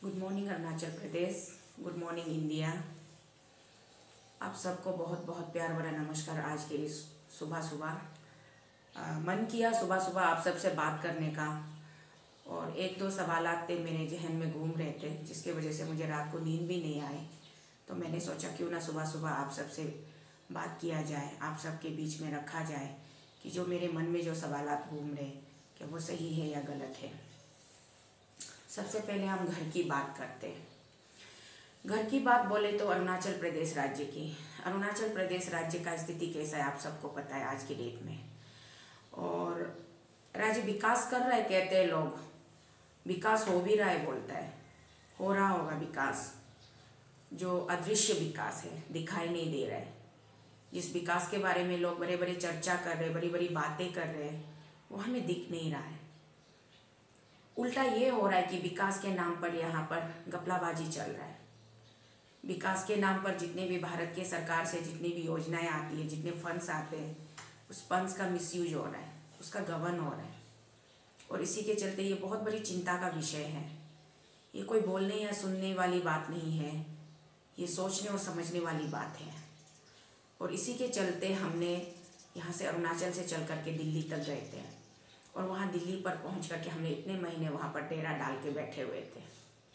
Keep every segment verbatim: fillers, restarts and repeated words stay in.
Good morning Arunachal Pradesh, good morning India. आप सबको बहुत बहुत प्यार भरा नमस्कार। आज के इस सुबह सुबह मन किया सुबह सुबह आप सबसे बात करने का, और एक दो सवालात थे मेरे जहन में घूम रहे थे जिसकी वजह से मुझे रात को नींद भी नहीं आई। तो मैंने सोचा क्यों ना सुबह सुबह आप सबसे बात किया जाए, आप सबके बीच में रखा जाए कि जो मेरे मन में जो सवालात घूम रहे क्या वो सही है या गलत है। सबसे पहले हम घर की बात करते हैं। घर की बात बोले तो अरुणाचल प्रदेश राज्य की अरुणाचल प्रदेश राज्य का स्थिति कैसा है आप सबको पता है आज की डेट में। और राज्य विकास कर रहा है कहते हैं लोग, विकास हो भी रहा है बोलता है, हो रहा होगा विकास। जो अदृश्य विकास है, दिखाई नहीं दे रहा है, जिस विकास के बारे में लोग बड़े बड़े चर्चा कर रहे, बड़ी बड़ी बातें कर रहे हैं, वो हमें दिख नहीं रहा है। उल्टा ये हो रहा है कि विकास के नाम पर यहाँ पर घपलाबाजी चल रहा है। विकास के नाम पर जितने भी भारत के सरकार से जितनी भी योजनाएं आती है, जितने फंड्स आते हैं, उस फंड्स का मिसयूज हो रहा है, उसका गबन हो रहा है। और इसी के चलते ये बहुत बड़ी चिंता का विषय है। ये कोई बोलने या सुनने वाली बात नहीं है, ये सोचने और समझने वाली बात है। और इसी के चलते हमने यहाँ से अरुणाचल से चल करके दिल्ली तक गए थे, और वहाँ दिल्ली पर पहुँच करके हमने इतने महीने वहाँ पर डेरा डाल के बैठे हुए थे।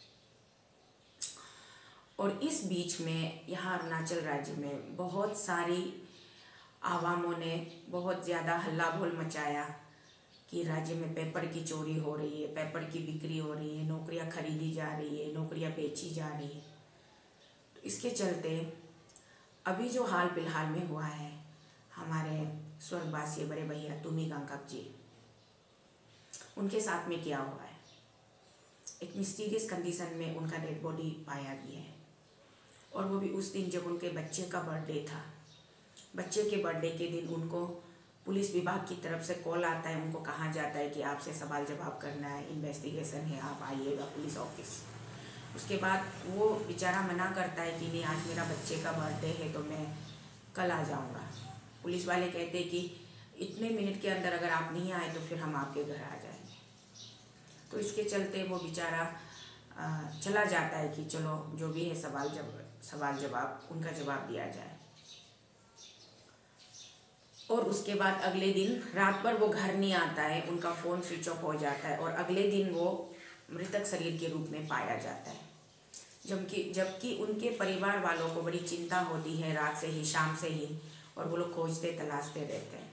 और इस बीच में यहाँ अरुणाचल राज्य में बहुत सारी आवामों ने बहुत ज़्यादा हल्ला बोल मचाया कि राज्य में पेपर की चोरी हो रही है, पेपर की बिक्री हो रही है, नौकरियाँ खरीदी जा रही है, नौकरियाँ बेची जा रही है। तो इसके चलते अभी जो हाल फिलहाल में हुआ है, हमारे स्वर्गवासी बड़े भैया तुमी गंगकक जी, उनके साथ में क्या हुआ है। एक मिस्टीरियस कंडीशन में उनका डेड बॉडी पाया गया है, और वो भी उस दिन जब उनके बच्चे का बर्थडे था। बच्चे के बर्थडे के दिन उनको पुलिस विभाग की तरफ से कॉल आता है, उनको कहा जाता है कि आपसे सवाल जवाब करना है, इन्वेस्टिगेशन है, आप आइएगा पुलिस ऑफिस। उसके बाद वो बेचारा मना करता है कि नहीं, आज मेरा बच्चे का बर्थडे है तो मैं कल आ जाऊँगा। पुलिस वाले कहते हैं कि इतने मिनट के अंदर अगर आप नहीं आए तो फिर हम आपके घर आ जाएंगे। तो इसके चलते वो बेचारा चला जाता है कि चलो जो भी है सवाल जब सवाल जवाब उनका जवाब दिया जाए। और उसके बाद अगले दिन रात भर वो घर नहीं आता है, उनका फ़ोन स्विच ऑफ हो जाता है, और अगले दिन वो मृतक शरीर के रूप में पाया जाता है। जबकि जबकि उनके परिवार वालों को बड़ी चिंता होती है रात से ही, शाम से ही, और वो लोग खोजते तलाशते रहते हैं।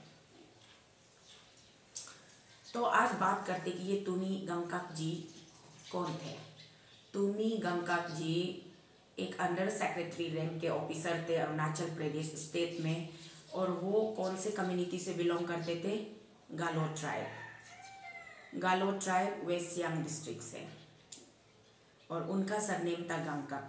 तो आज बात करते कि ये तुमी गंगकक जी कौन थे। तुमी गंगकक जी एक अंडर सेक्रेटरी रैंक के ऑफिसर थे अरुणाचल प्रदेश स्टेट में, और वो कौन से कम्युनिटी से बिलोंग करते थे, गालो ट्राइब। गालो ट्राइब वेस्ट सियांग डिस्ट्रिक्ट से, और उनका सरनेम था गंगकक।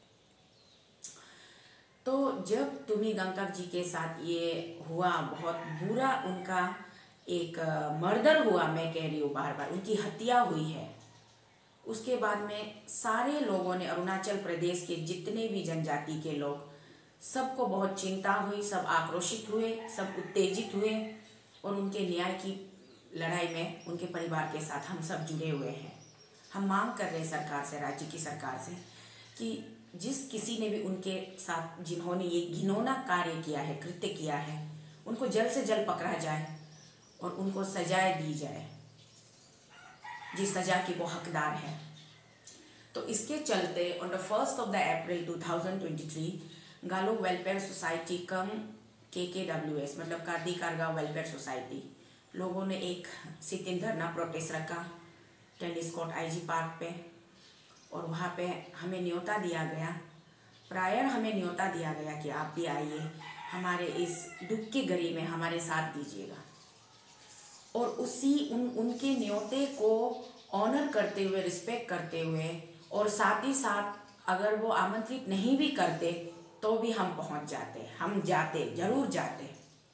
तो जब तुमी गंगकक जी के साथ ये हुआ, बहुत बुरा उनका एक मर्डर हुआ, मैं कह रही हूँ बार बार, उनकी हत्या हुई है। उसके बाद में सारे लोगों ने, अरुणाचल प्रदेश के जितने भी जनजाति के लोग, सबको बहुत चिंता हुई, सब आक्रोशित हुए, सब उत्तेजित हुए, और उनके न्याय की लड़ाई में उनके परिवार के साथ हम सब जुड़े हुए हैं। हम मांग कर रहे हैं सरकार से, राज्य की सरकार से, कि जिस किसी ने भी उनके साथ, जिन्होंने ये घिनौना कार्य किया है, कृत्य किया है, उनको जल्द से जल्द पकड़ा जाए और उनको सजाएं दी जाए, जिस सजा की वो हकदार है। तो इसके चलते on the first of the April two thousand twenty three Galo welfare society cum K K W S मतलब कार्दी कारगांव वेलफेयर सोसाइटी लोगों ने एक सिट इन धरना प्रोटेस्ट रखा tennis court I G park पे, और वहाँ पे हमें न्योता दिया गया, प्रायर हमें न्योता दिया गया कि आप भी आइए, हमारे इस दुख की घड़ी में हमारे साथ दीजिएगा। और उसी उन उनके न्योते को ऑनर करते हुए, रिस्पेक्ट करते हुए, और साथ ही साथ अगर वो आमंत्रित नहीं भी करते तो भी हम पहुंच जाते, हम जाते, जरूर जाते।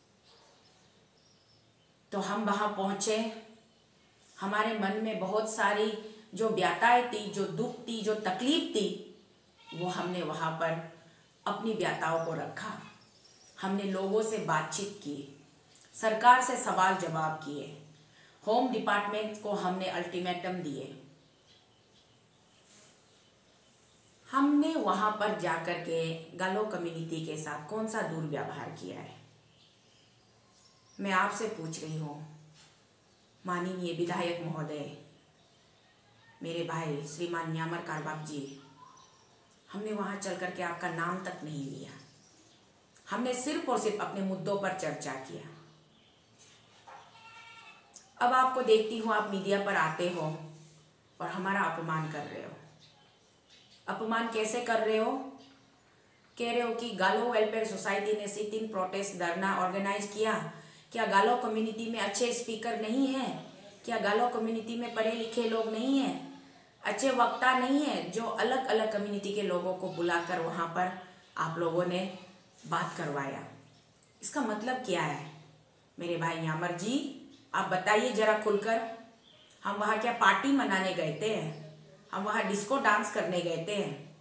तो हम वहाँ पहुँचे, हमारे मन में बहुत सारी जो व्यथाएं थी, जो दुख थी, जो तकलीफ थी, वो हमने वहाँ पर अपनी व्यथाओं को रखा। हमने लोगों से बातचीत की, सरकार से सवाल जवाब किए, होम डिपार्टमेंट को हमने अल्टीमेटम दिए, हमने वहाँ पर जाकर के गालो कम्युनिटी के साथ कौन सा दुर्व्यवहार किया है? मैं आपसे पूछ रही हूँ माननीय विधायक महोदय, मेरे भाई श्रीमान न्यामर कारबाग जी, हमने वहाँ चल करके आपका नाम तक नहीं लिया। हमने सिर्फ और सिर्फ अपने मुद्दों पर चर्चा किया। अब आपको देखती हूँ आप मीडिया पर आते हो और हमारा अपमान कर रहे हो। अपमान कैसे कर रहे हो? कह रहे हो कि गालो वेलफेयर सोसाइटी ने sit in protest dharna organise किया। क्या गालो कम्युनिटी में अच्छे स्पीकर नहीं हैं? क्या गालो कम्युनिटी में पढ़े लिखे लोग नहीं हैं? अच्छे वक्ता नहीं है जो अलग अलग कम्युनिटी के लोगों को बुलाकर वहाँ पर आप लोगों ने बात करवाया? इसका मतलब क्या है मेरे भाई न्यामर जी? आप बताइए जरा खुलकर। हम वहाँ क्या पार्टी मनाने गए थे? हम वहाँ डिस्को डांस करने गए थे?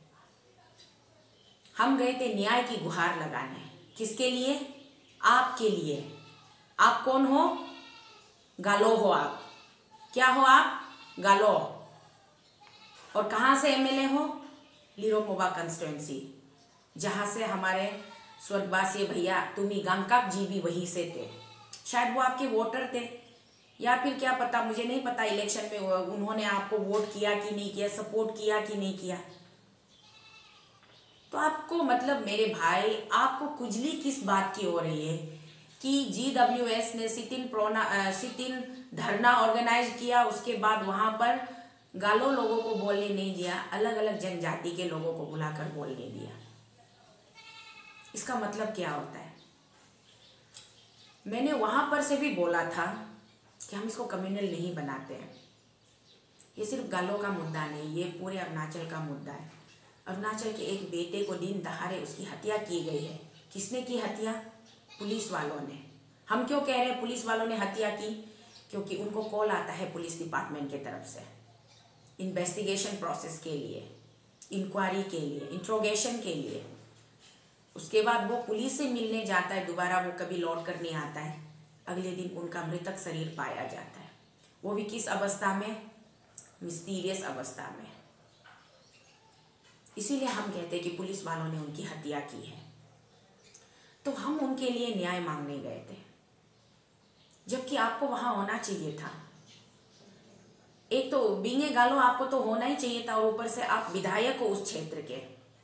हम गए थे न्याय की गुहार लगाने। किसके लिए? आपके लिए। आप कौन हो? गालो हो आप। क्या हो आप? गालो। और कहाँ से एमएलए हो? लिरोमोबा कंस्टिट्यूएंसी, जहाँ से हमारे स्वर्गवासी भैया तुमी गांगकाक जी भी वहीं से थे। शायद वो आपके वोटर थे या फिर क्या पता, मुझे नहीं पता इलेक्शन में उन्होंने आपको वोट किया कि नहीं किया, सपोर्ट किया कि नहीं किया। तो आपको मतलब मेरे भाई, आपको खुजली किस बात की हो रही है कि जी डब्ल्यू एस ने सिट इन प्रोना सिट इन धरना ऑर्गेनाइज किया, उसके बाद वहाँ पर गालो लोगों को बोलने नहीं दिया, अलग अलग जनजाति के लोगों को बुलाकर बोलने दिया। इसका मतलब क्या होता है? मैंने वहाँ पर से भी बोला था कि हम इसको कम्युनल नहीं बनाते हैं। ये सिर्फ गालो का मुद्दा नहीं, ये पूरे अरुणाचल का मुद्दा है। अरुणाचल के एक बेटे को दिन दहाड़े उसकी हत्या की गई है। किसने की हत्या? पुलिस वालों ने। हम क्यों कह रहे हैं पुलिस वालों ने हत्या की? क्योंकि उनको कॉल आता है पुलिस डिपार्टमेंट के तरफ से इन्वेस्टिगेशन प्रोसेस के लिए, इंक्वायरी के लिए, इंट्रोगेशन के लिए। उसके बाद वो पुलिस से मिलने जाता है, दोबारा वो कभी लौट कर नहीं आता है। अगले दिन उनका मृतक शरीर पाया जाता है, वो भी किस अवस्था में? मिस्टीरियस अवस्था में। इसीलिए हम कहते हैं कि पुलिस वालों ने उनकी हत्या की है। तो हम उनके लिए न्याय मांगने गए थे, जबकि आपको वहां होना चाहिए था। एक तो बींगे गालो आपको तो होना ही चाहिए था, और ऊपर से आप विधायक हो उस क्षेत्र के।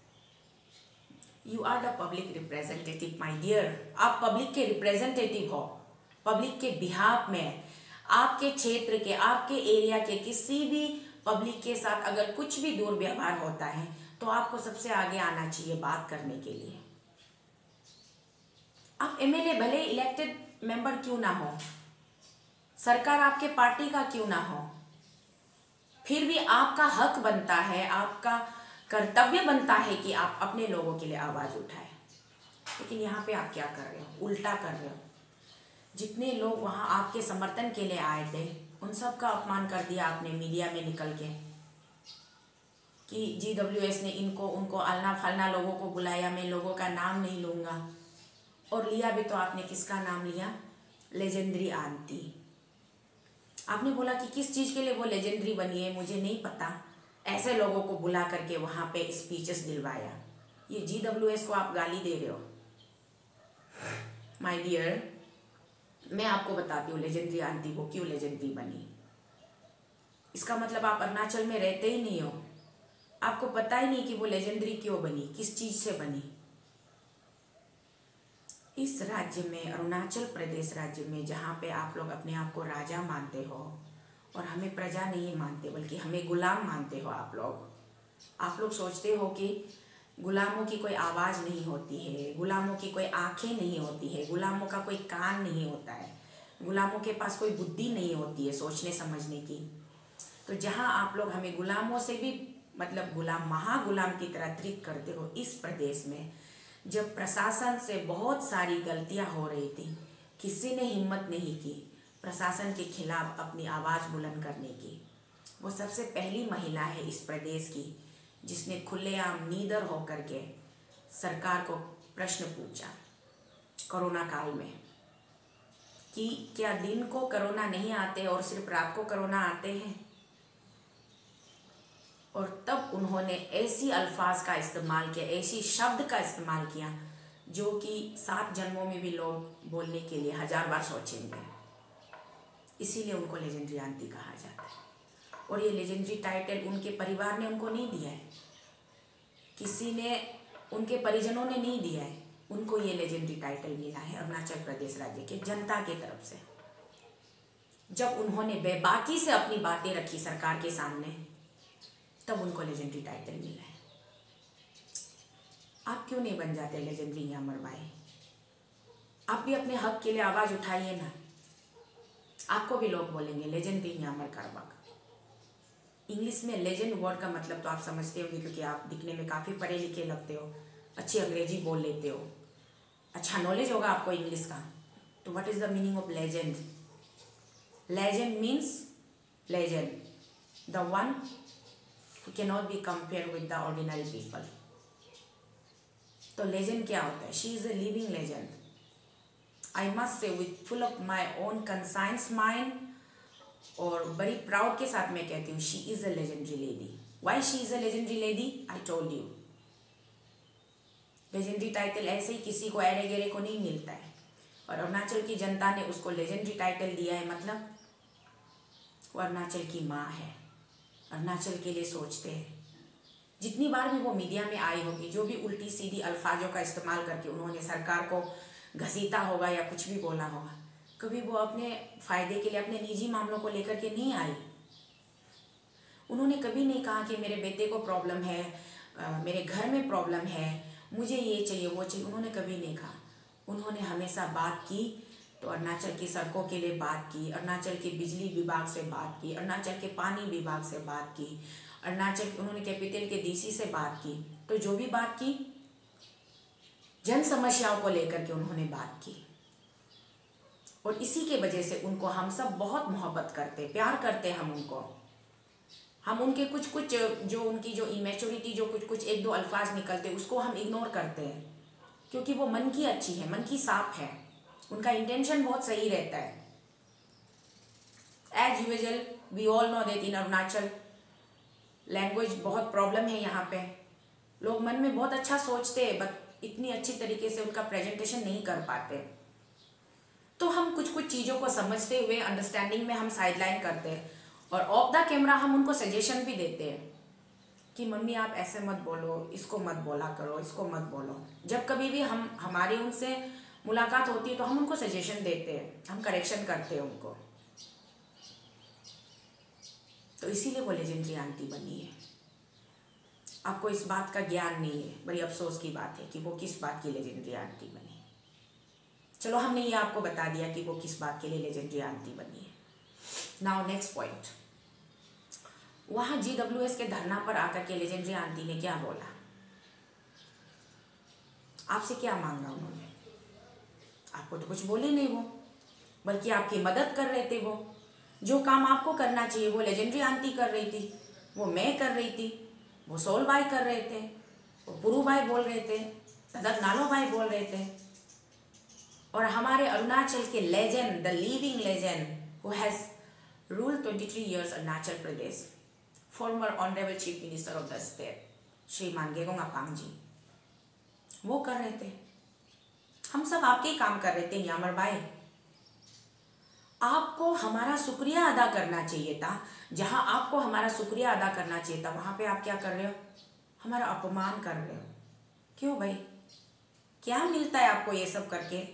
You are the public representative my dear. आप पब्लिक के रिप्रेजेंटेटिव हो। पब्लिक के बिहाफ में आपके क्षेत्र के, आपके एरिया के किसी भी पब्लिक के साथ अगर कुछ भी दुर्व्यवहार होता है तो आपको सबसे आगे आना चाहिए बात करने के लिए। आप एमएलए भले इलेक्टेड मेंबर क्यों ना हो, सरकार आपके पार्टी का क्यों ना हो, फिर भी आपका हक बनता है, आपका कर्तव्य बनता है कि आप अपने लोगों के लिए आवाज उठाएं। लेकिन यहाँ पे आप क्या कर रहे हो? उल्टा कर रहे हो। जितने लोग वहाँ आपके समर्थन के लिए आए थे उन सब का अपमान कर दिया आपने मीडिया में निकल के कि जी डब्ल्यू एस ने इनको उनको आलना फालना लोगों को बुलाया। मैं लोगों का नाम नहीं लूँगा। और लिया भी तो आपने किसका नाम लिया? Legendary aunty. आपने बोला कि किस चीज़ के लिए वो लेजेंडरी बनी है मुझे नहीं पता, ऐसे लोगों को बुला करके वहाँ पे स्पीचेस दिलवाया। ये जी डब्ल्यू एस को आप गाली दे रहे हो। माय डियर, मैं आपको बताती हूँ लेजेंडरी आंटी वो क्यों लेजेंडरी बनी। इसका मतलब आप अरुणाचल में रहते ही नहीं हो, आपको पता ही नहीं कि वो लेजेंडरी क्यों बनी, किस चीज़ से बनी। इस राज्य में, अरुणाचल प्रदेश राज्य में, जहाँ पे आप लोग अपने आप को राजा मानते हो और हमें प्रजा नहीं मानते बल्कि हमें गुलाम मानते हो आप लोग। आप लोग सोचते हो कि गुलामों की कोई आवाज़ नहीं होती है, गुलामों की कोई आंखें नहीं होती है, गुलामों का कोई कान नहीं होता है, गुलामों के पास कोई बुद्धि नहीं होती है सोचने समझने की। तो जहाँ आप लोग हमें गुलामों से भी मतलब गुलाम महागुलाम की तरह ट्रीट करते हो, इस प्रदेश में जब प्रशासन से बहुत सारी गलतियां हो रही थी, किसी ने हिम्मत नहीं की प्रशासन के खिलाफ अपनी आवाज़ बुलंद करने की। वो सबसे पहली महिला है इस प्रदेश की जिसने खुलेआम नीडर होकर के सरकार को प्रश्न पूछा कोरोना काल में कि क्या दिन को कोरोना नहीं आते और सिर्फ रात को कोरोना आते हैं। और तब उन्होंने ऐसी अल्फाज का इस्तेमाल किया, ऐसी शब्द का इस्तेमाल किया जो कि सात जन्मों में भी लोग बोलने के लिए हजार बार सोचेंगे। इसीलिए उनको लेजेंडरी आंटी कहा जाता है। और ये लेजेंडरी टाइटल उनके परिवार ने उनको नहीं दिया है, किसी ने, उनके परिजनों ने नहीं दिया है, उनको ये लेजेंडरी टाइटल मिला है अरुणाचल प्रदेश राज्य के जनता की तरफ से। जब उन्होंने बेबाकी से अपनी बातें रखी सरकार के सामने, तब उनको लेजेंडरी टाइटल मिला है। आप क्यों नहीं बन जाते लेजेंडरी न्यामर बाई? आप भी अपने हक के लिए आवाज उठाइए ना। आपको भी लोग बोलेंगे लेजेंडरी न्यामर करबक। इंग्लिश में लेजेंड वर्ड का मतलब तो आप समझते होंगे, क्योंकि आप दिखने में काफ़ी पढ़े लिखे लगते हो, अच्छी अंग्रेजी बोल लेते हो, अच्छा नॉलेज होगा आपको इंग्लिश का। तो what is the meaning of legend? Legend means legend, the one who can not be compare with the ordinary people. तो लेजेंड क्या होता है? She is a living legend. I must say with full of my own conscience mind, और बड़ी proud के साथ मैं कहती हूँ, she is a legendary lady. Why she is a legendary lady? I told you, legendary title ऐसे ही किसी को अरे गेरे को नहीं मिलता है, और अरुणाचल की जनता ने उसको लेजेंडरी टाइटल दिया है, मतलब वो अरुणाचल की माँ है, अरुणाचल के लिए सोचते हैं। जितनी बार भी वो मीडिया में आई होगी, जो भी उल्टी सीधी अल्फाजों का इस्तेमाल करके उन्होंने सरकार को घसीटा होगा या कुछ भी बोला होगा, कभी वो अपने फायदे के लिए, अपने निजी मामलों को लेकर के नहीं आई। उन्होंने कभी नहीं कहा कि मेरे बेटे को प्रॉब्लम है, आ, मेरे घर में प्रॉब्लम है, मुझे ये चाहिए वो चाहिए, उन्होंने कभी नहीं कहा। उन्होंने हमेशा बात की तो अरुणाचल की सड़कों के लिए बात की, अरुणाचल के बिजली विभाग से बात की, अरुणाचल के पानी विभाग से बात की, अरुणाचल उन्होंने कैपिटल के डीसी से बात की। तो जो भी बात की, जन समस्याओं को लेकर के उन्होंने बात की, और इसी के वजह से उनको हम सब बहुत मोहब्बत करते, प्यार करते हम उनको। हम उनके कुछ कुछ जो उनकी जो इमेच्योरिटी, जो कुछ कुछ एक दो अल्फाज निकलते, उसको हम इग्नोर करते हैं, क्योंकि वो मन की अच्छी है, मन की साफ है, उनका इंटेंशन बहुत सही रहता है। As usual we all know that in Arunachal language बहुत प्रॉब्लम है। यहाँ पे लोग मन में बहुत अच्छा सोचते हैं, बट इतनी अच्छी तरीके से उनका प्रेजेंटेशन नहीं कर पाते। तो हम कुछ कुछ चीज़ों को समझते हुए अंडरस्टैंडिंग में हम साइडलाइन करते हैं, और ऑफ द कैमरा हम उनको सजेशन भी देते हैं कि मम्मी आप ऐसे मत बोलो, इसको मत बोला करो, इसको मत बोलो। जब कभी भी हम हमारी उनसे मुलाकात होती है तो हम उनको सजेशन देते हैं, हम करेक्शन करते हैं उनको। तो इसीलिए वो लेजेंडरी आंटी बनी है। आपको इस बात का ज्ञान नहीं है, बड़ी अफसोस की बात है कि वो किस बात की लेजेंडरी आंटी बनी। चलो हमने ये आपको बता दिया कि वो किस बात के लिए लेजेंडरी आंटी बनी है। नाउ नेक्स्ट पॉइंट, वहाँ जी डब्ल्यू एस के धरना पर आकर के लेजेंडरी आंटी ने क्या बोला? आपसे क्या मांगा उन्होंने? आपको तो कुछ बोले नहीं वो, बल्कि आपकी मदद कर रहे थे। वो जो काम आपको करना चाहिए वो लेजेंडरी आंटी कर रही थी, वो मैं कर रही थी, वो सोल भाई कर रहे थे, वो पुरू भाई बोल रहे थे, तदत नालो भाई बोल रहे थे। और हमारे अरुणाचल के legend, the living legend who has ruled twenty three years Arunachal Pradesh, former honourable chief minister of the state Shriman Gegong Apang जी, वो कर रहे थे। हम सब आपके ही काम कर रहे थे न्यामर भाई। आपको हमारा शुक्रिया अदा करना चाहिए था। जहां आपको हमारा शुक्रिया अदा करना चाहिए था, वहां पे आप क्या कर रहे हो? हमारा अपमान कर रहे हो। क्यों भाई? क्या मिलता है आपको ये सब करके?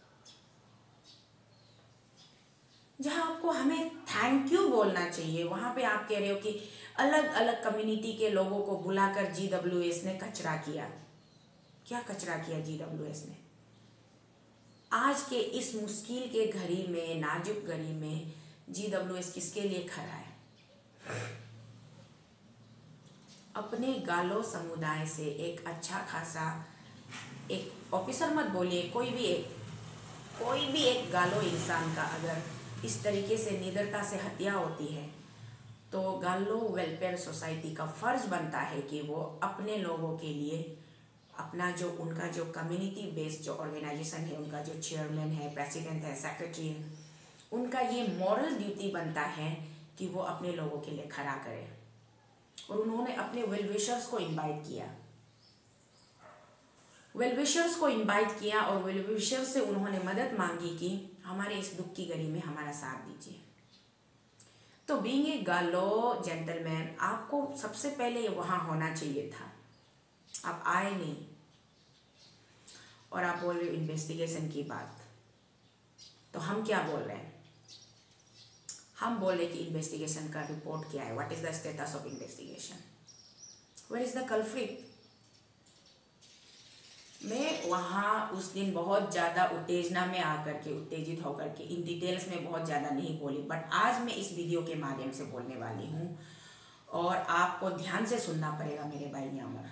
जहां आपको हमें थैंक यू बोलना चाहिए, वहां पे आप कह रहे हो कि अलग अलग कम्युनिटी के लोगों को बुलाकर जी डब्ल्यू एस ने कचरा किया। क्या कचरा किया जी डब्ल्यू एस ने? आज के इस मुश्किल के घड़ी में, नाजुक घड़ी में जी डब्ल्यू एस किसके लिए खड़ा है? अपने गालो समुदाय से एक अच्छा खासा, एक ऑफिसर मत बोलिए, कोई भी एक कोई भी एक गालो इंसान का अगर इस तरीके से निडरता से हत्या होती है, तो गालो वेलफेयर सोसाइटी का फर्ज बनता है कि वो अपने लोगों के लिए अपना जो उनका जो कम्युनिटी बेस्ड जो ऑर्गेनाइजेशन है, उनका जो चेयरमैन है, प्रेसिडेंट है, सेक्रेटरी है, उनका ये मॉरल ड्यूटी बनता है कि वो अपने लोगों के लिए खड़ा करे। और उन्होंने अपने वेल विशर्स को इनवाइट किया वेल विशर्स को इनवाइट किया और वेल विशर्स से उन्होंने मदद मांगी कि हमारे इस दुख की घड़ी में हमारा साथ दीजिए। तो बीइंग ए गालो जेंटलमैन, आपको सबसे पहले वहाँ होना चाहिए था, आप आए नहीं और आप बोल रहे हो इन्वेस्टिगेशन की बात। तो हम क्या बोल रहे हैं? हम बोल रहे कि इन्वेस्टिगेशन का रिपोर्ट क्या है, what is the status of investigation, where is the culprit. मैं वहाँ उस दिन बहुत ज़्यादा उत्तेजना में आकर के उत्तेजित होकर के इन डिटेल्स में बहुत ज़्यादा नहीं बोली, बट आज मैं इस वीडियो के माध्यम से बोलने वाली हूँ और आपको ध्यान से सुनना पड़ेगा मेरे भाई न्यामर।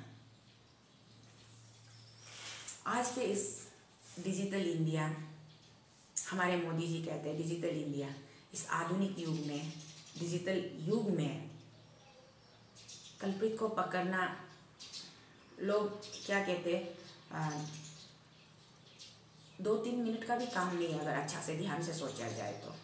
आज के इस डिजिटल इंडिया, हमारे मोदी जी कहते हैं डिजिटल इंडिया, इस आधुनिक युग में, डिजिटल युग में कल्प्रिट को पकड़ना, लोग क्या कहते हैं, दो तीन मिनट का भी काम नहीं है अगर अच्छा से ध्यान से सोचा जाए तो।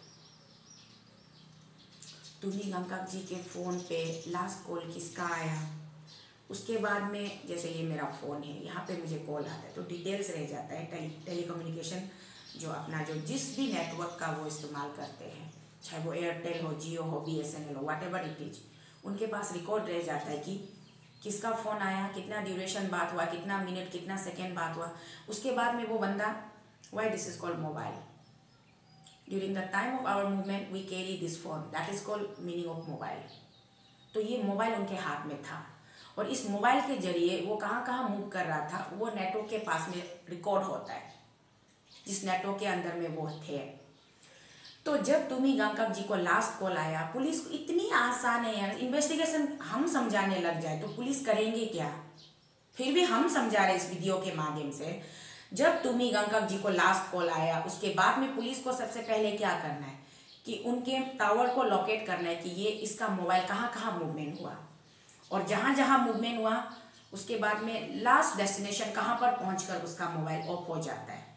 टूनी गंगकक जी के फ़ोन पे लास्ट कॉल किसका आया, उसके बाद में जैसे ये मेरा फ़ोन है, यहाँ पे मुझे कॉल आता है तो डिटेल्स रह जाता है। टेली टेलीकम्युनिकेशन जो अपना जो जिस भी नेटवर्क का वो इस्तेमाल करते हैं, चाहे वो एयरटेल हो, जियो हो, बी एस एन एल हो, वाट एवर इट इज, उनके पास रिकॉर्ड रह जाता है कि किसका फ़ोन आया, कितना ड्यूरेशन बात हुआ, कितना मिनट कितना सेकेंड बात हुआ। उसके बाद में वो बंदा, why this is called mobile, during the time of our movement we carry this phone, that is called meaning of mobile. तो ये मोबाइल उनके हाथ में था और इस मोबाइल के जरिए वो कहाँ कहाँ मूव कर रहा था वो नेटवर्क के पास में रिकॉर्ड होता है, जिस नेटवर्क के अंदर में वो थे। तो जब टूनी गंगकक जी को लास्ट कॉल आया, पुलिस को इतनी आसान है यार, इन्वेस्टिगेशन हम समझाने लग जाए तो पुलिस करेंगे क्या, फिर भी हम समझा रहे इस वीडियो के माध्यम से। जब टूनी गंगकक जी को लास्ट कॉल आया, उसके बाद में पुलिस को सबसे पहले क्या करना है कि उनके टावर को लोकेट करना है कि ये इसका मोबाइल कहाँ कहाँ मूवमेंट हुआ, और जहाँ जहाँ मूवमेंट हुआ उसके बाद में लास्ट डेस्टिनेशन कहाँ पर पहुँचकर उसका मोबाइल ऑफ हो जाता है।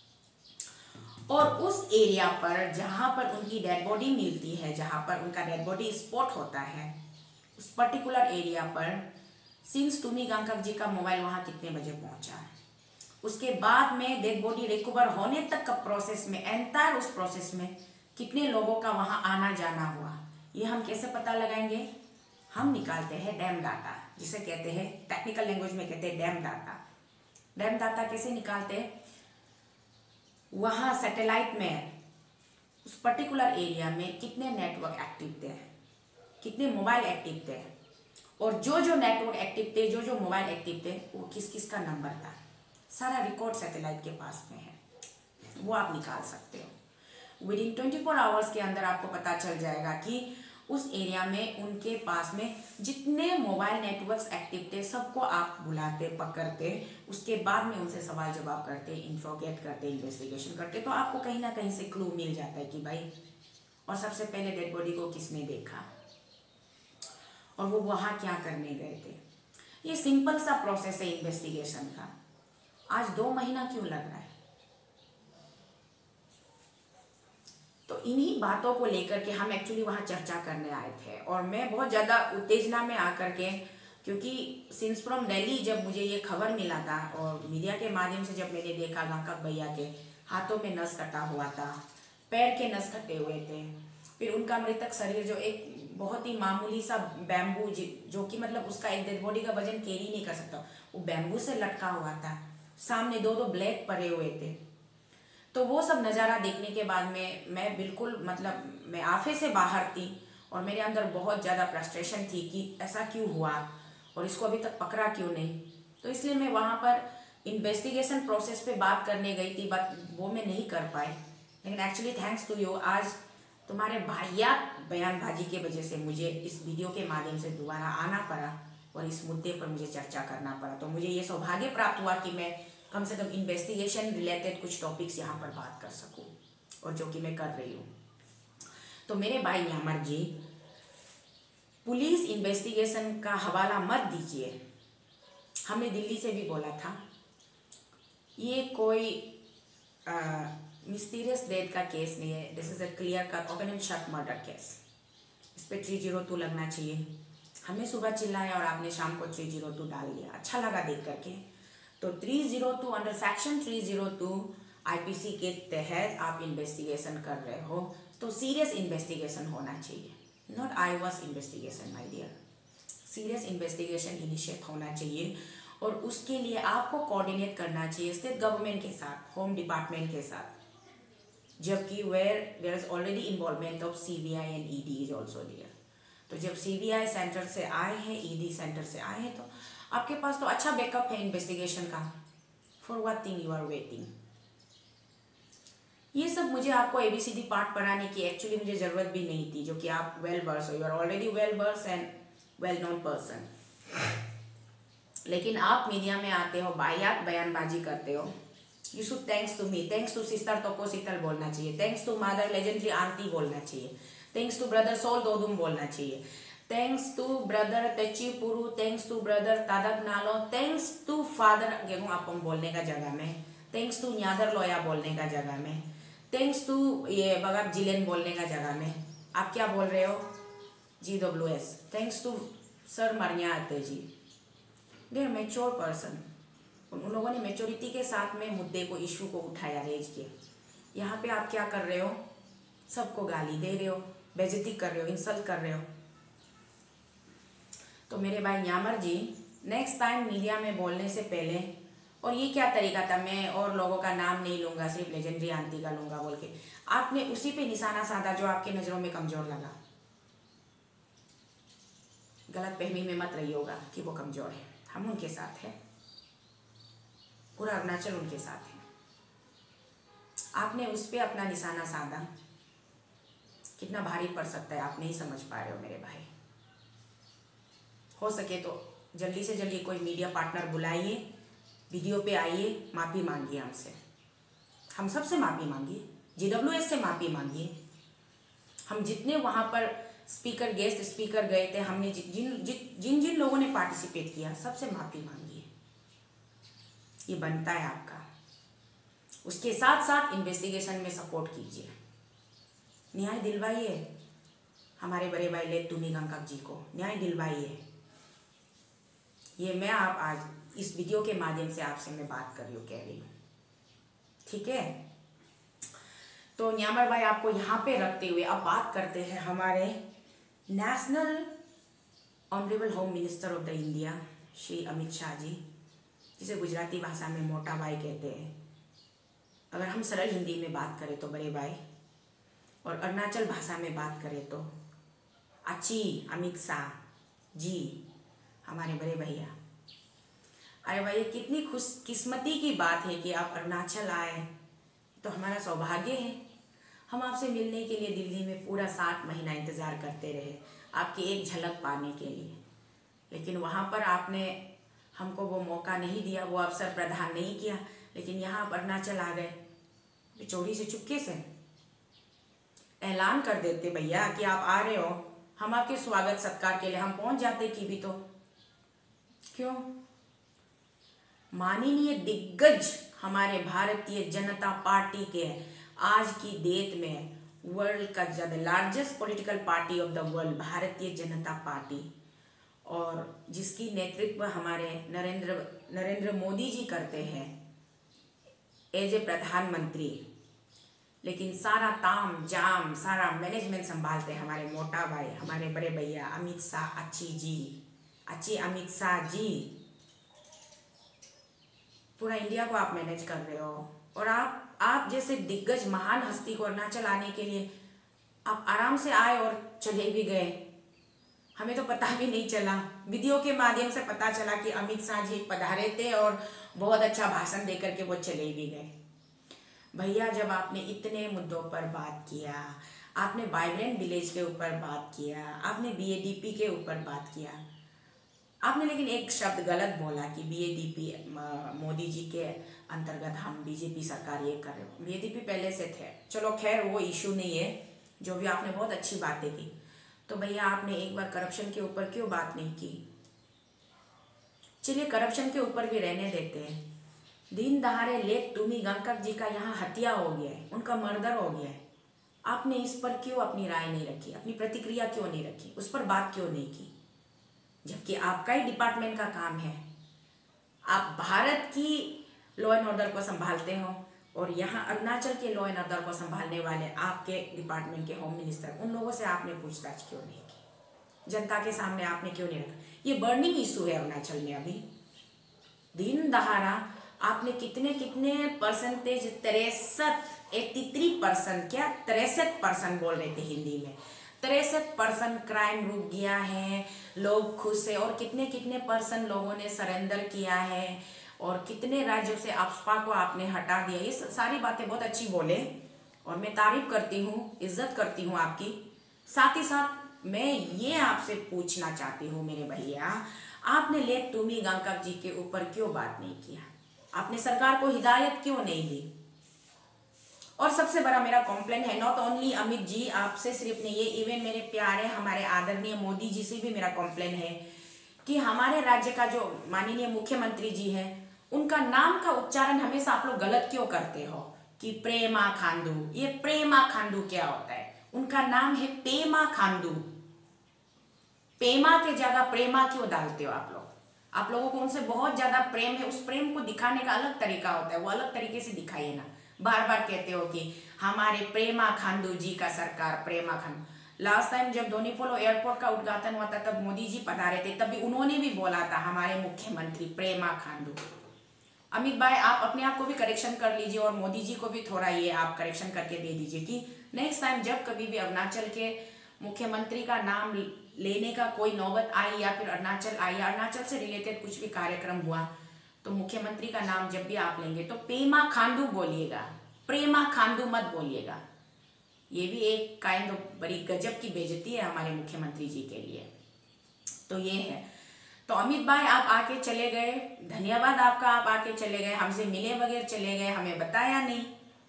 और उस एरिया पर जहाँ पर उनकी डेड बॉडी मिलती है, जहाँ पर उनका डेड बॉडी स्पॉट होता है, उस पर्टिकुलर एरिया पर सिंस टूनी गंगकक जी का मोबाइल वहाँ कितने बजे पहुँचा, उसके बाद में डेड बॉडी रिकवर होने तक का प्रोसेस में, एंटायर उस प्रोसेस में कितने लोगों का वहाँ आना जाना हुआ, ये हम कैसे पता लगाएंगे? हम निकालते हैं डैम डाटा, जिसे कहते हैं टेक्निकल लैंग्वेज में कहते हैं डैम डाटा। डैम डाटा कैसे निकालते हैं? वहाँ सैटेलाइट में उस पर्टिकुलर एरिया में कितने नेटवर्क एक्टिव थे, कितने मोबाइल एक्टिव थे, और जो जो नेटवर्क एक्टिव थे, जो जो मोबाइल एक्टिव थे, वो किस किस का नंबर था, सारा रिकॉर्ड सैटेलाइट के पास में है, वो आप निकाल सकते हो। Within twenty four hours के अंदर आपको पता चल जाएगा कि उस एरिया में उनके पास में जितने मोबाइल नेटवर्क्स एक्टिव थे सबको आप बुलाते, पकड़ते, उसके बाद में उनसे सवाल जवाब करते, इंट्रोगेट करते, इन्वेस्टिगेशन करते, तो आपको कहीं ना कहीं से क्लू मिल जाता है कि भाई, और सबसे पहले डेड बॉडी को किसने देखा और वो वहाँ क्या करने गए थे। ये सिंपल सा प्रोसेस है इन्वेस्टिगेशन का। आज दो महीना क्यों लग रहा है? तो इन्हीं बातों को लेकर के हम एक्चुअली वहाँ चर्चा करने आए थे, और मैं बहुत ज़्यादा उत्तेजना में आकर के, क्योंकि सिंस फ्रॉम दिल्ली जब मुझे ये खबर मिला था और मीडिया के माध्यम से जब मैंने देखा गंगकक भैया के हाथों में नस कटा हुआ था, पैर के नस कटे हुए थे, फिर उनका मृतक शरीर जो एक बहुत ही मामूली सा बैम्बू, जो कि मतलब उसका एक डेड बॉडी का वजन कैरी नहीं कर सकता, वो बैम्बू से लटका हुआ था, सामने दो दो ब्लैक पड़े हुए थे। तो वो सब नज़ारा देखने के बाद में मैं बिल्कुल मतलब मैं आफे से बाहर थी और मेरे अंदर बहुत ज़्यादा फ्रस्ट्रेशन थी कि ऐसा क्यों हुआ और इसको अभी तक पकड़ा क्यों नहीं। तो इसलिए मैं वहाँ पर इन्वेस्टिगेशन प्रोसेस पे बात करने गई थी, बट वो मैं नहीं कर पाई। लेकिन एक्चुअली थैंक्स टू यू, आज तुम्हारे वाहियात बयानबाजी के वजह से मुझे इस वीडियो के माध्यम से दोबारा आना पड़ा और इस मुद्दे पर मुझे चर्चा करना पड़ा। तो मुझे ये सौभाग्य प्राप्त हुआ कि मैं कम से कम इन्वेस्टिगेशन रिलेटेड कुछ टॉपिक्स यहाँ पर बात कर सकूँ, और जो कि मैं कर रही हूँ। तो मेरे भाई न्यामर जी, पुलिस इन्वेस्टिगेशन का हवाला मत दीजिए। हमने दिल्ली से भी बोला था, ये कोई मिस्टीरियस डेथ का केस नहीं है, this is a clear cut open and shut murder case. इस पर थ्री जीरो टू लगना चाहिए। हमें सुबह चिल्लाया और आपने शाम को थ्री जीरो टू डाल दिया, अच्छा लगा देख करके। तो three zero two under section three zero two IPC के तहत आप इन्वेस्टिगेशन कर रहे हो, तो सीरियस इन्वेस्टिगेशन होना चाहिए, not I was investigation my dear. Serious investigation initiate होना चाहिए और उसके लिए आपको कोऑर्डिनेट करना चाहिए स्टेट गवर्नमेंट के साथ, होम डिपार्टमेंट के साथ, जबकि where there is already involvement of CBI and ED is also there. तो जब सीबीआई सेंटर से आए हैं, ईडी सेंटर से आए हैं, तो आपके पास तो अच्छा बैकअप है इन्वेस्टिगेशन का। For what thing you are waiting. ये सब मुझे आपको एबीसीडी पार्ट पढ़ाने की एक्चुअली मुझे ज़रूरत भी नहीं थी, जो कि आप वेल बर्स हो, यू आर ऑलरेडी वेल बर्स एंड वेल नोन पर्सन। लेकिन आप मीडिया में आते हो, बायात बयानबाजी करते हो। You should thanks to me, thanks to sister Toko Sheetal बोलना चाहिए, thanks to mother legendary aunty बोलना चाहिए, thanks to brother Sol Dodum बोलना चाहिए, thanks to brother Techi Puru, thanks to brother Tadak Nalo, thanks to father Gehu Apam बोलने का जगह में, थैंक्स टू न्यादर लोया बोलने का जगह में, थैंक्स टू ये बगाब जिलेन बोलने का जगह में आप क्या बोल रहे हो, G W S, thanks to sir Maria Ate ji. There mature person, उन लोगों ने मेच्योरिटी के साथ में मुद्दे को, इशू को उठाया, रेज किया। यहाँ पे आप क्या कर रहे हो, सबको गाली दे रहे हो, बेइज्जती कर रहे हो, इंसल्ट कर रहे हो। तो मेरे भाई Nyamar ji, next time media में बोलने से पहले, और ये क्या तरीका था, मैं और लोगों का नाम नहीं लूँगा, सिर्फ लेजेंडरी आंटी का लूँगा बोल के आपने उसी पे निशाना साधा जो आपके नज़रों में कमज़ोर लगा। गलत फहमी में मत रहिएगा कि वो कमज़ोर है, हम उनके साथ हैं, पूरा अरुणाचल उनके साथ है। आपने उस पर अपना निशाना साधा, कितना भारी पड़ सकता है आप नहीं समझ पा रहे हो मेरे भाई। हो सके तो जल्दी से जल्दी कोई मीडिया पार्टनर बुलाइए, वीडियो पे आइए, माफ़ी मांगिए हमसे, हम सब से माफ़ी मांगिए, जीडब्ल्यूएस से माफ़ी मांगिए। हम जितने वहाँ पर स्पीकर, गेस्ट स्पीकर गए थे, हमने जिन जिन जिन जिन लोगों ने पार्टिसिपेट किया, सबसे माफ़ी मांगिए, ये बनता है आपका। उसके साथ साथ इन्वेस्टिगेशन में सपोर्ट कीजिए, न्याय दिलवाइए हमारे बड़े भाई लेट टूमी गंगक जी को, न्याय दिलवाइए। ये मैं आप आज इस वीडियो के माध्यम से आपसे मैं बात कर रही हूँ, कह रही हूँ, ठीक है। तो न्यामर भाई आपको यहाँ पे रखते हुए अब बात करते हैं हमारे national honourable home minister of the India Shri Amit Shah ji, जिसे गुजराती भाषा में मोटा भाई कहते हैं। अगर हम सरल हिंदी में बात करें तो बड़े भाई, और अरुणाचल भाषा में बात करें तो अच्छी अमित शाह जी, हमारे बड़े भैया। अरे भैया, कितनी खुश किस्मती की बात है कि आप अरुणाचल आए, तो हमारा सौभाग्य है। हम आपसे मिलने के लिए दिल्ली में पूरा सात महीना इंतज़ार करते रहे, आपकी एक झलक पाने के लिए, लेकिन वहाँ पर आपने हमको वो मौका नहीं दिया, वो अवसर प्रदान नहीं किया। लेकिन यहाँ आप अरुणाचल आ गए, चोरी से चुपके से ऐलान कर देते भैया कि आप आ रहे हो, हम आपके स्वागत सत्कार के लिए हम पहुँच जाते कि भी तो क्यों। माननीय दिग्गज हमारे भारतीय जनता पार्टी के आज की डेट में वर्ल्ड का ज़्यादा largest political party of the world Bharatiya Janata party, और जिसकी नेतृत्व हमारे नरेंद्र नरेंद्र मोदी जी करते हैं एज ए प्रधानमंत्री, लेकिन सारा ताम जाम सारा मैनेजमेंट संभालते हैं हमारे मोटा भाई, हमारे बड़े भैया अमित शाह अच्छी जी, अच्छी अमित शाह जी। पूरा इंडिया को आप मैनेज कर रहे हो, और आप आप जैसे दिग्गज महान हस्ती को अरुणाचल आने के लिए आप आराम से आए और चले भी गए। हमें तो पता भी नहीं चला, वीडियो के माध्यम से पता चला कि अमित शाह जी पधारे थे और बहुत अच्छा भाषण देकर के वो चले भी गए। भैया, जब आपने इतने मुद्दों पर बात किया, आपने वाइब्रेंट विलेज के ऊपर बात किया, आपने बीएडीपी के ऊपर बात किया, आपने लेकिन एक शब्द गलत बोला कि बीएडीपी मोदी जी के अंतर्गत हम बीजेपी सरकार ये कर रहे हो। बीएडीपी पहले से थे, चलो खैर वो इशू नहीं है, जो भी आपने बहुत अच्छी बातें की। तो भैया, आपने एक बार करप्शन के ऊपर क्यों बात नहीं की? चलिए करप्शन के ऊपर भी रहने देते हैं। दिन दहाड़े लेट टूमी गंगक जी का यहाँ हत्या हो गया है, उनका मर्डर हो गया है, आपने इस पर क्यों अपनी राय नहीं रखी, अपनी प्रतिक्रिया क्यों नहीं रखी, उस पर बात क्यों नहीं की? जबकि आपका ही डिपार्टमेंट का काम है। आप भारत की लॉ एंड ऑर्डर को संभालते हो और यहाँ अरुणाचल के लॉ एंड ऑर्डर को संभालने वाले आपके डिपार्टमेंट के होम मिनिस्टर, उन लोगों से आपने पूछताछ क्यों नहीं की? जनता के सामने आपने क्यों नहीं रखा? ये बर्निंग इशू है अरुणाचल में अभी। दिन दहाड़ा आपने कितने कितने परसेंटेज, तिरसठ एट्टी थ्री परसेंट क्या तिरसठ परसेंट बोल रहे थे हिंदी में, तिरसठ परसेंट क्राइम रुक गया है, लोग खुश है। और कितने कितने परसेंट लोगों ने सरेंडर किया है और कितने राज्यों से अफस्पा को आपने हटा दिया। ये सारी बातें बहुत अच्छी बोले और मैं तारीफ करती हूँ, इज्जत करती हूँ आपकी। साथ ही साथ मैं ये आपसे पूछना चाहती हूँ मेरे भैया, आपने लेक टूमी गांगकक जी के ऊपर क्यों बात नहीं किया? आपने सरकार को हिदायत क्यों नहीं दी? और सबसे बड़ा मेरा कॉम्प्लेन है, नॉट ओनली अमित जी आपसे सिर्फ नहीं, ये इवन मेरे प्यारे हमारे आदरणीय मोदी जी से भी मेरा कॉम्प्लेन है कि हमारे राज्य का जो माननीय मुख्यमंत्री जी है, उनका नाम का उच्चारण हमेशा आप लोग गलत क्यों करते हो कि प्रेमा खांडू। ये प्रेमा खांडू क्या होता है? उनका नाम है पेमा खांडू। पेमा के जगह प्रेमा क्यों डालते हो आप लोग? आप लोगों को उनसे बहुत ज्यादा प्रेम है, उस प्रेम को दिखाने का अलग तरीका होता है, वो अलग तरीके से दिखाइए ना। बार बार कहते हो कि हमारे प्रेमा खांडू जी का सरकार, प्रेमा खांडू। लास्ट टाइम जब दोनीपोलो एयरपोर्ट का उद्घाटन हुआ था तब मोदी जी पधारे थे, तभी उन्होंने भी बोला था हमारे मुख्यमंत्री प्रेमा खांडू। अमित भाई आप अपने आप को भी करेक्शन कर लीजिए और मोदी जी को भी थोड़ा ये आप करेक्शन करके दे दीजिए कि नेक्स्ट टाइम जब कभी भी अरुणाचल के मुख्यमंत्री का नाम लेने का कोई नौबत आई या फिर अरुणाचल आई या अरुणाचल से रिलेटेड कुछ भी कार्यक्रम हुआ तो मुख्यमंत्री का नाम जब भी आप लेंगे तो पेमा खांडू बोलिएगा, प्रेमा खांडू मत बोलिएगा। ये भी एक काइंड ऑफ बड़ी गजब की बेइज्जती है हमारे मुख्यमंत्री जी के लिए। तो ये है। तो अमित भाई आप आके चले गए, धन्यवाद आपका, आप आके चले गए, हमसे मिले बगैर चले गए, हमें बताया नहीं,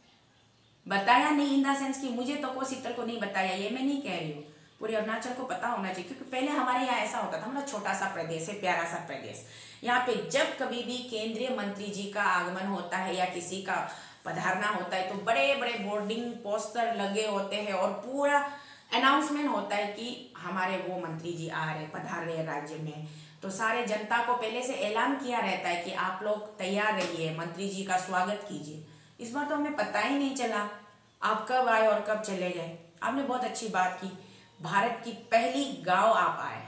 बताया नहीं इन द सेंस कि मुझे तो को शीतल को नहीं बताया, ये मैं नहीं कह रही हूँ, पूरे अरुणाचल को पता होना चाहिए। क्योंकि पहले हमारे यहाँ ऐसा होता था, हमारा छोटा सा प्रदेश है, प्यारा सा प्रदेश, यहाँ पे जब कभी भी केंद्रीय मंत्री जी का आगमन होता है या किसी का पधारना होता है तो बड़े बड़े बोर्डिंग पोस्टर लगे होते हैं और पूरा अनाउंसमेंट होता है कि हमारे वो मंत्री जी आ रहे, पधार रहे राज्य में। तो सारे जनता को पहले से ऐलान किया रहता है कि आप लोग तैयार रहिए, मंत्री जी का स्वागत कीजिए। इस बार तो हमें पता ही नहीं चला आप कब आए और कब चले गए। आपने बहुत अच्छी बात की, भारत की पहली गांव आप आए,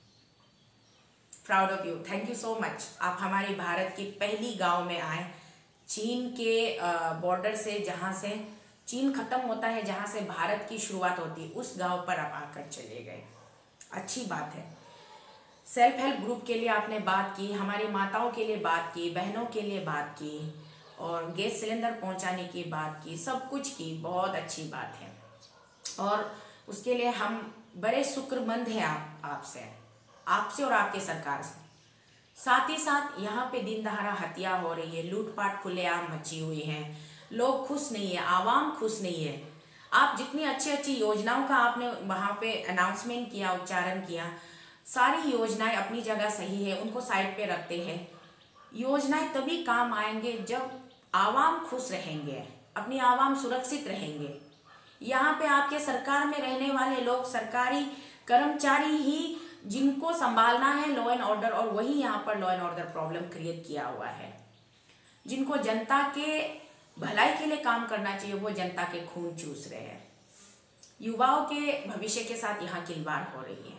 proud of you, thank you so much. आप हमारी भारत की पहली गांव में आए, चीन के बॉर्डर से, जहां से चीन खत्म होता है, जहां से भारत की शुरुआत होती है, उस गांव पर आप आकर चले गए, अच्छी बात है। सेल्फ हेल्प ग्रुप के लिए आपने बात की, हमारी माताओं के लिए बात की, बहनों के लिए बात की और गैस सिलेंडर पहुंचाने की बात की, सब कुछ की, बहुत अच्छी बात है। और उसके लिए हम बड़े शुक्रमंद हैं आप आपसे आपसे और आपके सरकार से। साथ ही साथ यहाँ पे दिन दहाड़ा हत्या हो रही है, लूटपाट खुलेआम मची हुई है, लोग खुश नहीं है, आवाम खुश नहीं है। आप जितनी अच्छी अच्छी योजनाओं का आपने वहाँ पे अनाउंसमेंट किया, उच्चारण किया, सारी योजनाएं अपनी जगह सही है, उनको साइड पे रखते हैं। योजनाएं तभी काम आएंगे जब आवाम खुश रहेंगे, अपनी आवाम सुरक्षित रहेंगे। यहाँ पे आपके सरकार में रहने वाले लोग सरकारी कर्मचारी ही जिनको संभालना है लॉ एंड ऑर्डर, और वही यहाँ पर law and order problem create किया हुआ है। जिनको जनता के भलाई के लिए काम करना चाहिए वो जनता के खून चूस रहे हैं। युवाओं के भविष्य के साथ यहाँ खिलवाड़ हो रही है।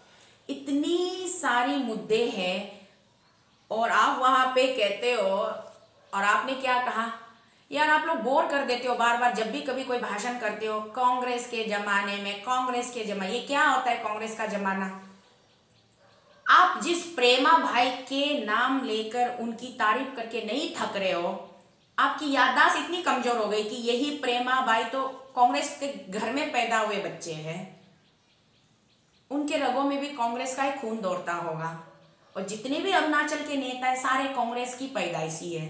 इतनी सारी मुद्दे हैं और आप वहां पे कहते हो, और आपने क्या कहा यार, आप लोग बोर कर देते हो बार बार, जब भी कभी कोई भाषण करते हो कांग्रेस के जमाने में, कांग्रेस के जमाने, ये क्या होता है कांग्रेस का जमाना? आप जिस प्रेमा भाई के नाम लेकर उनकी तारीफ करके नहीं थक रहे हो, आपकी याददाश्त इतनी कमजोर हो गई कि यही प्रेमा भाई तो कांग्रेस के घर में पैदा हुए बच्चे हैं, उनके रगों में भी कांग्रेस का ही खून दौड़ता होगा। और जितने भी अरुणाचल के नेता है सारे कांग्रेस की पैदाइशी है।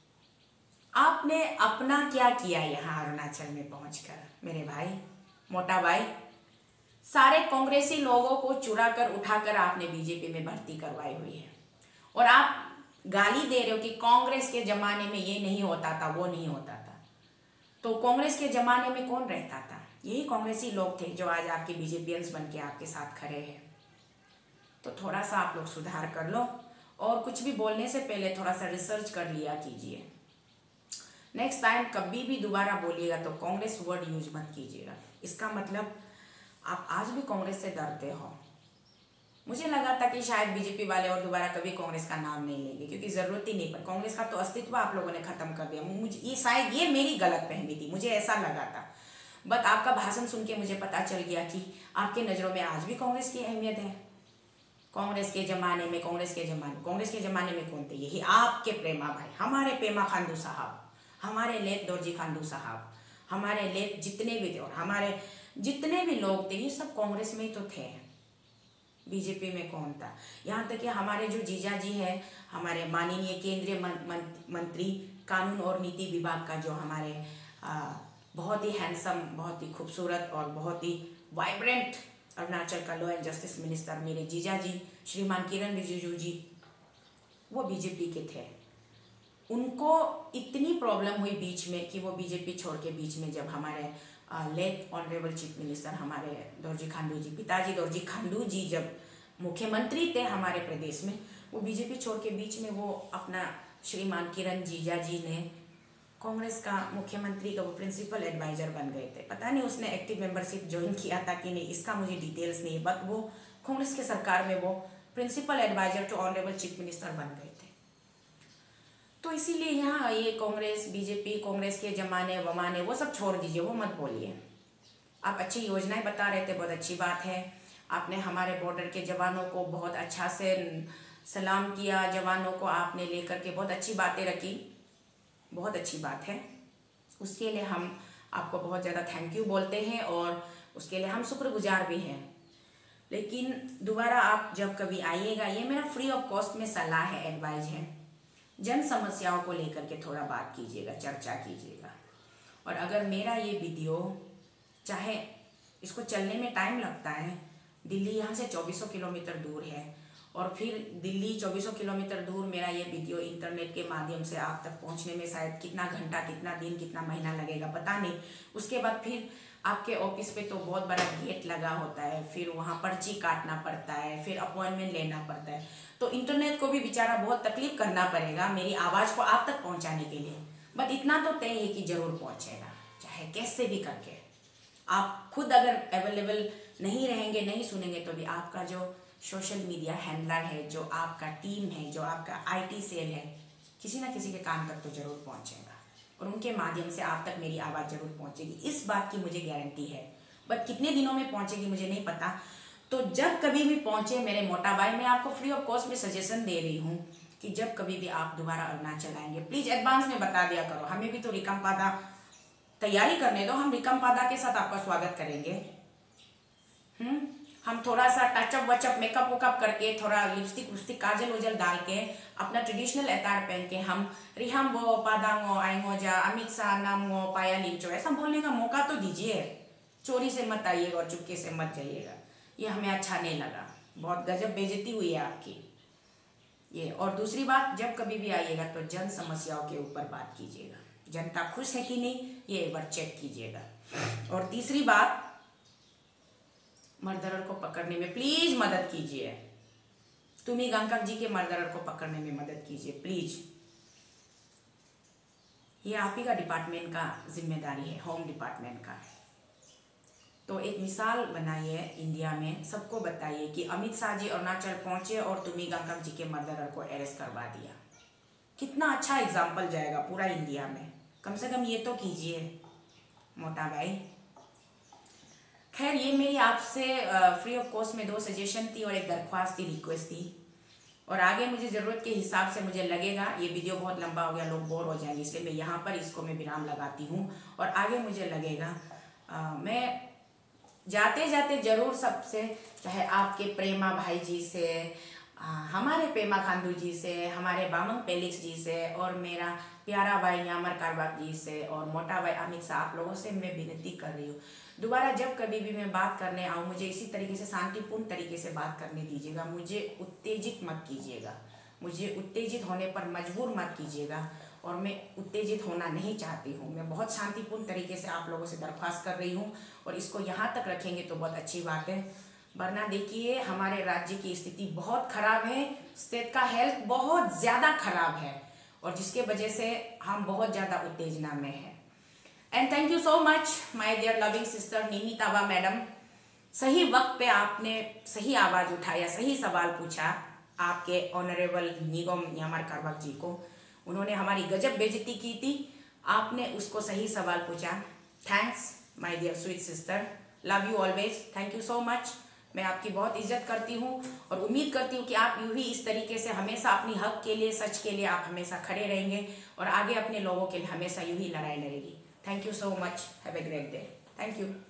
आपने अपना क्या किया यहाँ अरुणाचल में पहुंचकर मेरे भाई, मोटा भाई? सारे कांग्रेसी लोगों को चुरा कर उठाकर आपने बीजेपी में भर्ती करवाई हुई है और आप गाली दे रहे हो कि कांग्रेस के जमाने में ये नहीं होता था, वो नहीं होता था। तो कांग्रेस के जमाने में कौन रहता था? यही कांग्रेसी लोग थे जो आज आपके बीजेपीएंस बन के आपके साथ खड़े हैं। तो थोड़ा सा आप लोग सुधार कर लो और कुछ भी बोलने से पहले थोड़ा सा रिसर्च कर लिया कीजिए। नेक्स्ट टाइम कभी भी दोबारा बोलिएगा तो कांग्रेस वर्ड यूज मत कीजिएगा। इसका मतलब आप आज भी कांग्रेस से डरते हो। मुझे लगा था कि शायद बीजेपी वाले और दोबारा कभी कांग्रेस का नाम नहीं लेंगे, क्योंकि जरूरत ही नहीं, पर कांग्रेस का तो अस्तित्व आप लोगों ने खत्म कर दिया। मुझे ये शायद ये मेरी गलत फहमी थी, मुझे ऐसा लगा था। बट आपका भाषण सुन के मुझे पता चल गया कि आपके नज़रों में आज भी कांग्रेस की अहमियत है। कांग्रेस के ज़माने में कांग्रेस के ज़माने कांग्रेस के ज़माने में कौन थे? यही आपके प्रेमा भाई, हमारे पेमा खांडू साहब, हमारे लेत दौरजी खांडू साहब, हमारे लेत जितने भी थे और हमारे जितने भी लोग थे ये सब कांग्रेस में ही तो थे। बीजेपी में कौन था? यहाँ तक कि हमारे जो जीजा जी हैं, हमारे माननीय केंद्रीय मंत्री कानून और नीति विभाग का जो हमारे आ, बहुत ही हैंडसम, बहुत ही खूबसूरत और बहुत ही वाइब्रेंट अरुणाचल का लॉ एंड जस्टिस मिनिस्टर मेरे जीजा जी श्रीमान किरण रिजिजू जी, वो बीजेपी के थे। उनको इतनी प्रॉब्लम हुई बीच में कि वो बीजेपी छोड़ के बीच में जब हमारे लेट ऑनरेबल चीफ मिनिस्टर हमारे दौरजी खांडू जी, पिताजी दौरजी खांडू जी जब मुख्यमंत्री थे हमारे प्रदेश में, वो बीजेपी छोड़ के बीच में वो अपना श्रीमान किरण जीजा जी ने कांग्रेस का मुख्यमंत्री का वो प्रिंसिपल एडवाइजर बन गए थे। पता नहीं उसने एक्टिव मेंबरशिप ज्वाइन किया था कि नहीं, इसका मुझे डिटेल्स नहीं है, बट वो कांग्रेस के सरकार में वो principal advisor to honourable chief minister बन गए थे। तो इसीलिए यहाँ ये कांग्रेस बीजेपी कांग्रेस के जमाने वमाने वो सब छोड़ दीजिए, वो मत बोलिए। आप अच्छी योजनाएं बता रहे थे, बहुत अच्छी बात है। आपने हमारे बॉर्डर के जवानों को बहुत अच्छा से सलाम किया, जवानों को आपने लेकर के बहुत अच्छी बातें रखी, बहुत अच्छी बात है। उसके लिए हम आपको बहुत ज़्यादा थैंक यू बोलते हैं और उसके लिए हम शुक्रगुजार भी हैं। लेकिन दोबारा आप जब कभी आइएगा, ये मेरा फ्री ऑफ कॉस्ट में सलाह है, एडवाइज है, जन समस्याओं को लेकर के थोड़ा बात कीजिएगा, चर्चा कीजिएगा। और अगर मेरा ये वीडियो, चाहे इसको चलने में टाइम लगता है, दिल्ली यहाँ से चौबीसों किलोमीटर दूर है और फिर दिल्ली चौबीसों किलोमीटर दूर मेरा ये वीडियो इंटरनेट के माध्यम से आप तक पहुँचने में शायद कितना घंटा, कितना दिन, कितना महीना लगेगा पता नहीं। उसके बाद फिर आपके ऑफिस पे तो बहुत बड़ा गेट लगा होता है, फिर वहाँ पर्ची काटना पड़ता है, फिर अपॉइंटमेंट लेना पड़ता है, तो इंटरनेट को भी बेचारा बहुत तकलीफ करना पड़ेगा मेरी आवाज़ को आप तक पहुँचाने के लिए। बट इतना तो तय है कि ज़रूर पहुँचेगा, चाहे कैसे भी करके। आप खुद अगर अवेलेबल नहीं रहेंगे, नहीं सुनेंगे, तो भी आपका जो सोशल मीडिया हैंडलर है, जो आपका टीम है, जो आपका आईटी सेल है, किसी ना किसी के कान तक तो ज़रूर पहुँचेगा और उनके माध्यम से आप तक मेरी आवाज़ ज़रूर पहुँचेगी। इस बात की मुझे गारंटी है, बट कितने दिनों में पहुँचेगी मुझे नहीं पता। तो जब कभी भी पहुँचे मेरे मोटा भाई, मैं आपको फ्री ऑफ कॉस्ट में सजेशन दे रही हूँ कि जब कभी भी आप दोबारा अरुणाचल आएंगे, प्लीज़ एडवांस में बता दिया करो। हमें भी तो रिकम्पादा तैयारी करने दो, हम रिकम्पादा के साथ आपका स्वागत करेंगे। हम्म हम थोड़ा सा टचअप वचअप मेकअप वेकअप करके, थोड़ा लिपस्टिक उस्टिक काजल वजल डाल के, अपना ट्रेडिशनल अतार पहन के हम रिहम्बो पादांगो आएंगो जा अमित शाह नामो पाया लिंचो ऐसा बोलने का मौका तो दीजिए। चोरी से मत आइएगा और चुपके से मत जाइएगा, ये हमें अच्छा नहीं लगा। बहुत गजब बेइज्जती हुई है आपकी ये। और दूसरी बात, जब कभी भी आइएगा तो जन समस्याओं के ऊपर बात कीजिएगा, जनता खुश है कि नहीं ये एक बार चेक कीजिएगा। और तीसरी बात, मर्डरर को पकड़ने में प्लीज मदद कीजिए। तुमी गंगकक जी के मर्डरर को पकड़ने में मदद कीजिए प्लीज। ये आप ही का डिपार्टमेंट का जिम्मेदारी है, होम डिपार्टमेंट का। तो एक मिसाल बनाइए इंडिया में, सबको बताइए कि अमित शाह जी अरुणाचल पहुंचे और तुमी गंगकक जी के मर्डरर को अरेस्ट करवा दिया। कितना अच्छा एग्जाम्पल जाएगा पूरा इंडिया में। कम से कम ये तो कीजिए मोटा भाई। खैर, ये मेरी आपसे फ्री ऑफ कॉस्ट में दो सजेशन थी और एक दरख्वास्त थी, रिक्वेस्ट थी। और आगे मुझे ज़रूरत के हिसाब से मुझे लगेगा ये वीडियो बहुत लंबा हो गया, लोग बोर हो जाएंगे, इसलिए मैं यहाँ पर इसको मैं विराम लगाती हूँ। और आगे मुझे लगेगा आ, मैं जाते जाते ज़रूर सबसे, चाहे आपके प्रेमा भाई जी से, आ, हमारे पेमा खांडू जी से, हमारे बामंग पेलिक्स जी से, और मेरा प्यारा भाई न्यामर कारबाग जी से, और मोटा भाई अमित शाह, आप लोगों से मैं विनती कर रही हूँ, दोबारा जब कभी भी मैं बात करने आऊँ मुझे इसी तरीके से शांतिपूर्ण तरीके से बात करने दीजिएगा। मुझे उत्तेजित मत कीजिएगा, मुझे उत्तेजित होने पर मजबूर मत कीजिएगा, और मैं उत्तेजित होना नहीं चाहती हूँ। मैं बहुत शांतिपूर्ण तरीके से आप लोगों से दरख्वास्त कर रही हूँ और इसको यहाँ तक रखेंगे तो बहुत अच्छी बात है। वरना देखिए हमारे राज्य की स्थिति बहुत खराब है, स्टेट का हेल्थ बहुत ज़्यादा खराब है, और जिसके वजह से हम बहुत ज़्यादा उत्तेजना में हैं। And thank you so much my dear loving sister निमितावा मैडम, सही वक्त पे आपने सही आवाज़ उठाया, सही सवाल पूछा आपके ऑनरेबल निगम न्यामर कारवाक जी को। उन्होंने हमारी गजब बेइज्जती की थी, आपने उसको सही सवाल पूछा। Thanks my dear sweet sister, love you always, thank you so much. मैं आपकी बहुत इज्जत करती हूँ और उम्मीद करती हूँ कि आप यूँ ही इस तरीके से हमेशा अपनी हक के लिए, सच के लिए आप हमेशा खड़े रहेंगे और आगे अपने लोगों के लिए हमेशा यूँ ही लड़ाई लड़ेगी। Thank you so much, have a great day, thank you.